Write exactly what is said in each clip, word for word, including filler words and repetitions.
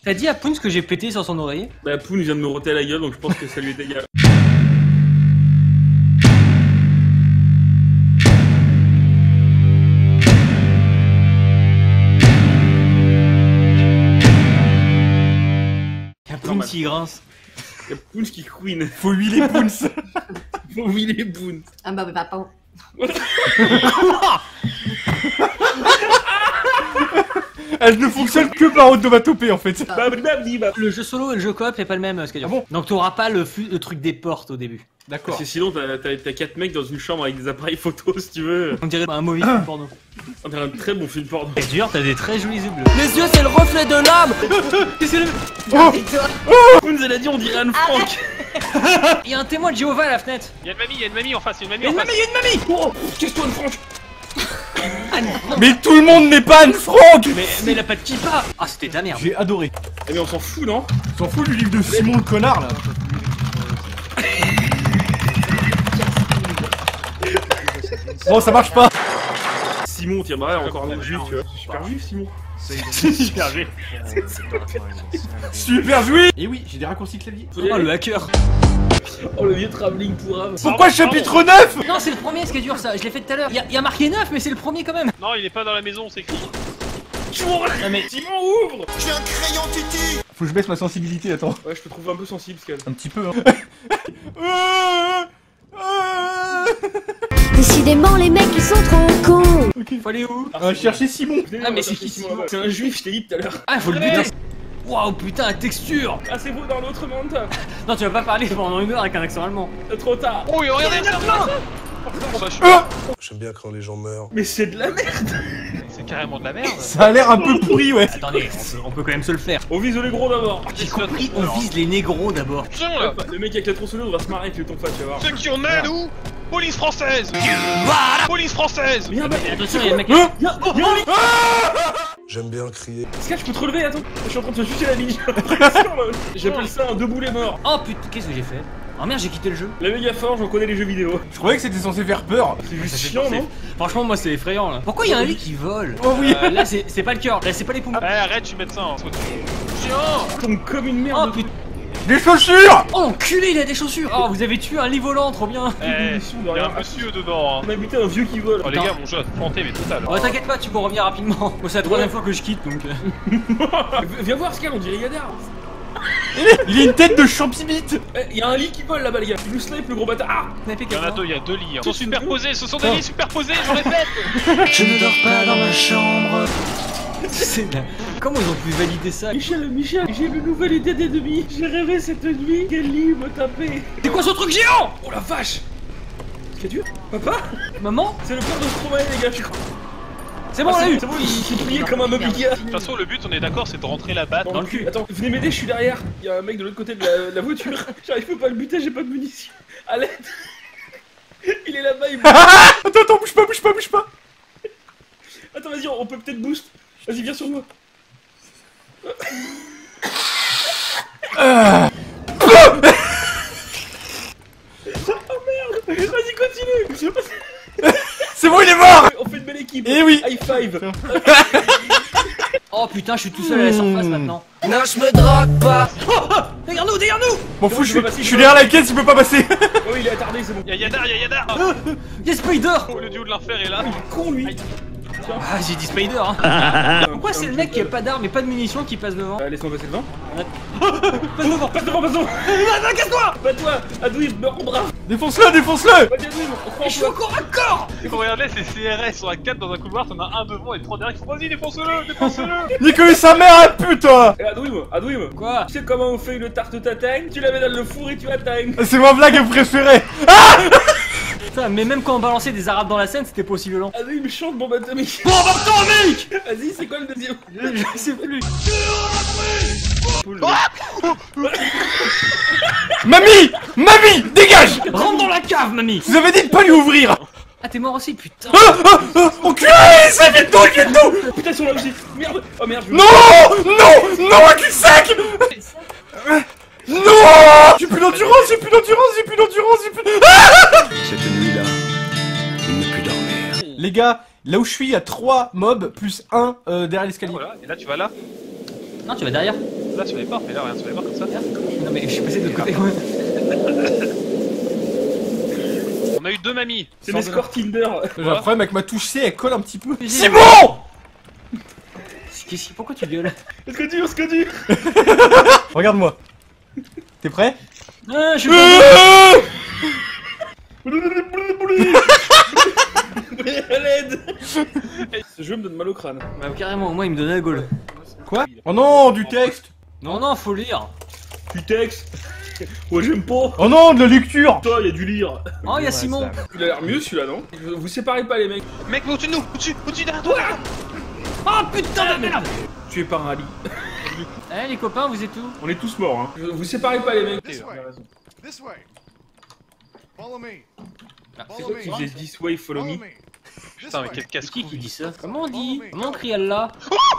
T'as dit à Poons que j'ai pété sur son oreiller? Bah Poons vient de me roter à la gueule donc je pense que ça lui est égal. Y'a Poons qui grince. Y'a Poons qui couine. Faut huiler Poons. Faut huiler Poons. Ah bah bah pas. Elle ne fonctionne que par automatopée en fait. Le jeu solo et le jeu coop c'est pas le même, Skadur. Ah bon? Donc t'auras pas le, le truc des portes au début. D'accord. Parce que sinon t'as quatre mecs dans une chambre avec des appareils photo si tu veux. On dirait un mauvais film porno. On dirait un très bon film porno. C'est dur, t'as des très jolis yeux bleus. Les yeux c'est le reflet de l'âme. Qu'est-ce que c'est le... Oh Poons elle a dit on dirait Anne Frank. Il y a un témoin de Jéhovah à la fenêtre. Y'a une mamie, y'a une mamie en face, y'a une mamie Y'a en une face. mamie, y'a une mamie. Oh, qu'est-ce que Anne Frank? Mais tout le monde n'est pas Anne Frank. Mais, mais il a pas de kippa. Ah c'était ta merde. J'ai adoré. Eh mais on s'en fout non? On s'en fout du livre de Simon le connard là. Bon ça marche pas. Simon tiens bah encore un autre juif tu vois. Super juif Simon. Super joué. Super joué. Et oui j'ai des raccourcis clavier. Oh le hacker. Oh le vieux travelling pour Ave. Pourquoi chapitre neuf? Non c'est le premier Skadur ça, je l'ai fait tout à l'heure. Il y, y a marqué neuf mais c'est le premier quand même. Non, il est pas dans la maison, c'est écrit. Non mais... Simon ouvre. J'ai un crayon Titi. Faut que je baisse ma sensibilité, attends. Ouais je te trouve un peu sensible Scal. Un petit peu hein. Décidément, les mecs, ils sont trop cons. Ok. Faut aller où? On va chercher Simon. Ah mais c'est qui Simon? C'est un juif je t'ai dit tout à l'heure. Ah faut le buter. Waouh putain la texture. Ah c'est beau dans l'autre monde. Non tu vas pas parler pendant une heure avec un accent allemand. Trop tard. Oh, et regardez, ça plein. Bon, bah, je suis... J'aime bien quand les gens meurent. Mais c'est de la merde. C'est carrément de la merde. Ça a l'air un peu pourri ouais. Attendez, on peut, on peut quand même se le faire. On vise les gros d'abord. J'ai compris, on vise les négros d'abord. Attention là. Le mec avec la tronçonneuse va se marrer avec le tonfa tu vas voir. Ceux qui en aident où? Police française. Police française. Viens bah Attention y'a le mec. Viens Viens J'aime bien crier. Scal je peux te relever attends. Je suis en train de te chuter la ligne. J'appelle ça un debout les morts. Oh putain qu'est-ce que j'ai fait? Oh merde j'ai quitté le jeu. La méga fort j'en connais les jeux vidéo. Je croyais que c'était censé faire peur. C'est juste Ça fait chiant penser. non? Franchement moi c'est effrayant là. Pourquoi il y a un lit qui vole? Oh oui. Euh, Là c'est pas le cœur, là c'est pas les poumons. Eh, arrête, je suis médecin. Hein. Chiant. Tombe comme une Oh merde. putain. Des chaussures. Oh enculé il a des chaussures. Oh vous avez tué un lit volant trop bien. Eh, munitions de y'a rien. un monsieur dedans. Hein. On a buté un vieux qui vole. Oh les gars, mon jeu a planté, mais total. Oh t'inquiète pas tu peux revenir rapidement. Moi c'est la troisième fois que je quitte donc. Viens voir Scal on dirait Yadar. Il a une tête de champibite. Eh y'a un lit qui vole là-bas les gars. Il nous snipe le gros bâtard. Ah. Snapé Il y en a quelqu'un. deux, il y a deux lits. Hein. Ils sont superposés, ce sont des lits superposés, je répète. Je ne dors pas dans ma chambre. C'est la... Comment ils ont pu valider ça? Michel, Michel, j'ai une nouvelle idée d'ennemi. J'ai rêvé cette nuit quel lit me tapait. C'est quoi ce truc géant? Oh la vache. C'est dur. Papa. Maman? C'est le père de Stromae les gars. C'est bon on Ah, l'a eu. c'est bon, il s'est plié comme un meuble Ikea. De toute façon, le but, on est d'accord, c'est de rentrer la batte Dans le cul. Attends, venez m'aider, je suis derrière. Il y a un mec de l'autre côté de la, de la voiture. J'arrive pas à le buter, j'ai pas de munitions. À l'aide. Il est là-bas, il me... Attends, attends, bouge pas, bouge pas, bouge pas. Attends, vas-y, on peut peut-être boost. Vas-y, viens sur moi. Ah. Oh merde. Vas-y, continue. C'est bon, il est mort. On fait une belle équipe. Eh oui. High five. Oh putain je suis tout seul à la surface maintenant. Non, je me drogue pas. Oh, oh, derrière nous, derrière nous. M'en fous, je je suis, peux passer, je je suis peux derrière la caisse, il peut pas passer. Oh, il est attardé, c'est bon. Y'a Yadar, y'a Yadar. Y'a Spider. Oh, le duo de l'enfer est là. Con lui. Ah j'ai dit Spider hein. Pourquoi c'est le mec qui a pas d'armes et pas de munitions qui passe devant? Euh, Laisse-moi passer devant. Passe devant. Passe devant, passe devant. Va, casse-toi. Pas-toi. Adouib, meurs en brave. Défonce-le, défonce-le. Vas-y, Adouib, on croit en Je suis toi. encore à corps. Et quand regardez, c'est C R S, on a quatre dans un couloir, t'en as un devant et trois derrière qui font vas-y, défonce-le, défonce-le. Nique-lui sa mère à pute toi. Eh, Adouib, Adouib. Quoi? Tu sais comment on fait une tarte tatin? Tu la mets dans le four et tu atteignes. C'est ma blague préférée. Putain, mais même quand on balançait des arabes dans la scène c'était pas aussi violent. Adouib chante bombe atomique. Bon atomique. Vas-y, c'est quoi le deuxième? Je sais plus. Mamie, mamie, dégage. Rentre dans la cave mamie. Vous avez dit de pas lui ouvrir. Ah t'es mort aussi putain. Ah, ah, ah, enculé, c'est vite d'où, vite d'où. Putain, ils sont là aussi. Merde. Oh merde, je... Non, non, non, un cul-sec. Non. J'ai plus d'endurance, j'ai plus d'endurance, j'ai plus d'endurance, j'ai plus... Ah. Cette nuit-là, il ne put dormir. Les gars, là où je suis, il y a trois mobs plus un euh, derrière l'escalier. Voilà, et là tu vas là. Non tu vas derrière. Là sur les barres, mais là rien sur les barres comme ça. Non mais je suis passé de l'autre côté. On a eu deux mamies. C'est mes scores Tinder. J'ai un problème avec ma touche C, elle colle un petit peu. J'ai- C'est bon. Qu'est-ce que- Pourquoi tu gueules? Est-ce que dur, est-ce que dur? Regarde-moi. T'es prêt? Ah, je suis pas... À l'aide. Ce jeu me donne mal au crâne. Bah, carrément, moi il me donne la gaule. Quoi? Oh non, du texte. Non, non, faut lire. Tu textes. Ouais, j'aime pas. Oh non, de la lecture. Toi, y'a du lire. Oh, y'a Simon. Il a l'air mieux celui-là, non? Vous séparez pas les mecs. Mec, mais au-dessus de nous, au-dessus, au-dessus derrière toi. Oh putain de merde. Tu es par un lit. Eh les copains, vous êtes où? On est tous morts, hein. Vous séparez pas les mecs. This T'as raison. This way. Follow me. C'est quoi qui faisait this way, follow me? Putain, mais quel C'est casse qui qui dit ça? Comment on dit? Comment on crie Allah?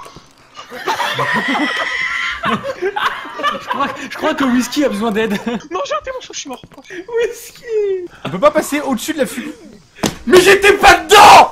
je, crois, je crois que Whisky a besoin d'aide. Non, j'ai raté mon saut, je suis mort. Whisky. On peut pas passer au-dessus de la fumée. Mais j'étais pas dedans.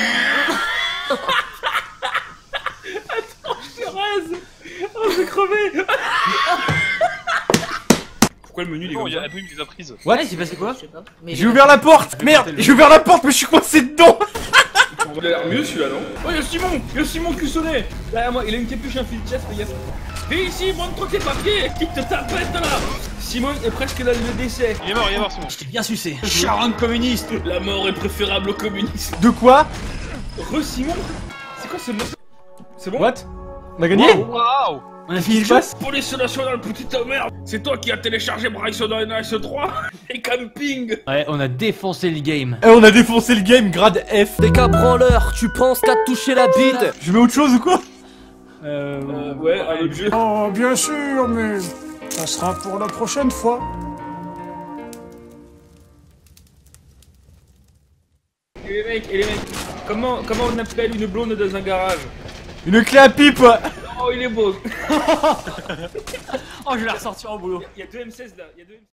Thérèse. Oh, je vais crever. Pourquoi le menu il est Non, comme il y a ça? la brume qui les a prises. What? Ouais, c'est passé quoi? J'ai ouvert la porte. Merde, j'ai ouvert la porte, mais je suis coincé dedans. Il a l'air mieux celui-là, non? Oh, y'a Simon! Y'a Simon Cussonnet! Derrière moi, il a une capuche, un fil de chasse, fais gaffe. Viens ici, montre tes papiers! Qui te tapette là? Simon est presque là, le décès. Il est mort, il est mort, Simon. Je t'ai bien sucé. Charonne communiste. La mort est préférable aux communistes. De quoi? Re Simon? C'est quoi ce mot? C'est bon? What? On a gagné? Waouh. On a fini le se jeu. passe? Police nationale, petite merde! C'est toi qui as téléchargé Bryson dans N S trois et Camping! Ouais, on a défoncé le game. Eh, on a défoncé le game, grade F. T'es qu'un branleur, tu penses qu'à te toucher la bite. Je mets autre chose ou quoi? Euh... Euh, ouais, un autre jeu. Oh, bien sûr, mais ça sera pour la prochaine fois. Et les mecs, et les mecs, comment, comment on appelle une blonde dans un garage? Une clé à pipe. Oh, il est beau! Oh, je vais la ressortir en boulot. Il y a deux M seize là, il y a deux M seize.